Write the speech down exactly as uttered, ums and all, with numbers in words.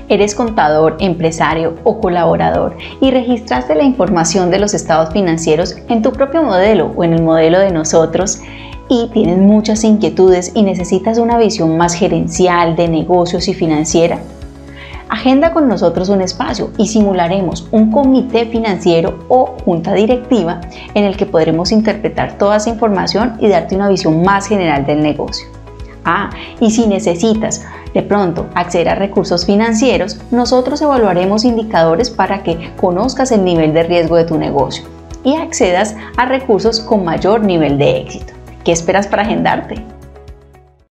Eres contador, empresario o colaborador y registraste la información de los estados financieros en tu propio modelo o en el modelo de nosotros y tienes muchas inquietudes y necesitas una visión más gerencial de negocios y financiera. Agenda con nosotros un espacio y simularemos un comité financiero o junta directiva en el que podremos interpretar toda esa información y darte una visión más general del negocio. Ah, y si necesitas de pronto acceder a recursos financieros, nosotros evaluaremos indicadores para que conozcas el nivel de riesgo de tu negocio y accedas a recursos con mayor nivel de éxito. ¿Qué esperas para agendarte?